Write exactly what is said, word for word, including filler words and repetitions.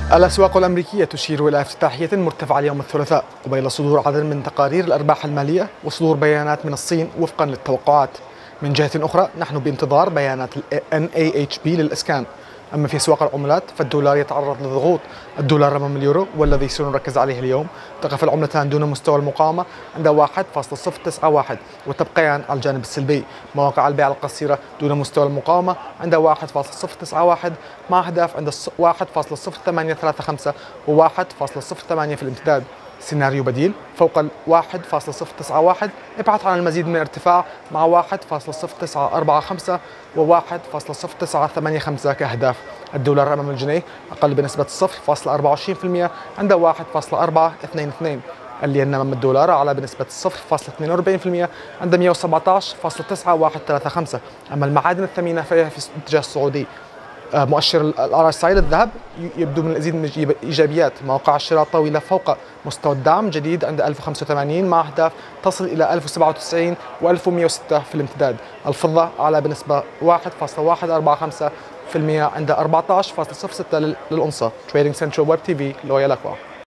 الأسواق الأمريكية تشير إلى افتتاحية مرتفعة اليوم الثلاثاء، قبيل صدور عدد من تقارير الأرباح المالية وصدور بيانات من الصين وفقا للتوقعات. من جهة أخرى نحن بانتظار بيانات ال إن إيه إتش بي للإسكان. أما في أسواق العملات فالدولار يتعرض لضغوط، الدولار أمام اليورو والذي سنركز عليه اليوم تقف العملتان دون مستوى المقاومة عند واحد فاصلة صفر تسعة واحد وتبقيان على الجانب السلبي. مواقع البيع القصيرة دون مستوى المقاومة عند واحد فاصلة صفر تسعة واحد مع أهداف عند واحد فاصلة صفر ثمانية ثلاثة خمسة و واحد فاصلة صفر ثمانية في الامتداد. سيناريو بديل فوق ال واحد فاصلة صفر تسعة واحد ابحث عن المزيد من الارتفاع مع واحد فاصلة صفر تسعة أربعة خمسة و واحد فاصلة صفر تسعة ثمانية خمسة كأهداف. الدولار أمام الجنيه أقل بنسبة صفر فاصلة أربعة وعشرين بالمئة عند واحد فاصلة أربعة اثنين اثنين. الين أمام الدولار على بنسبة صفر فاصلة اثنين وأربعين بالمئة عند مئة وسبعة عشر فاصلة تسعة واحد ثلاثة خمسة. أما المعادن الثمينة فهي في الاتجاه الصعودي. مؤشر الار اس اي للذهب يبدو من المزيد من الايجابيات، مواقع الشراء الطويله فوق مستوى الدعم جديد عند ألف وخمسة وثمانين مع اهداف تصل الى ألف وسبعة وتسعين و ألف ومئة وستة في الامتداد. الفضه على بنسبه واحد فاصلة واحد أربعة خمسة بالمئة عند أربعة عشر فاصلة صفر ستة للأونصة. تريدينج سنترال ويب تي في لويا لاكوا.